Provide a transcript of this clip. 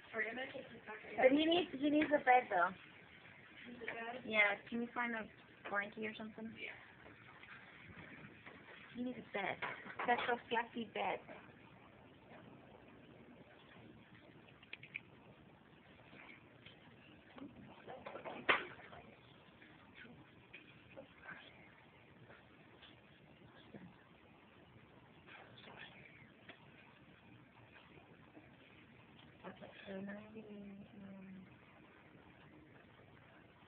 But he needs a bed though. Yeah, can you find a blankie or something? He needs a bed. Special fluffy bed. Okay, so now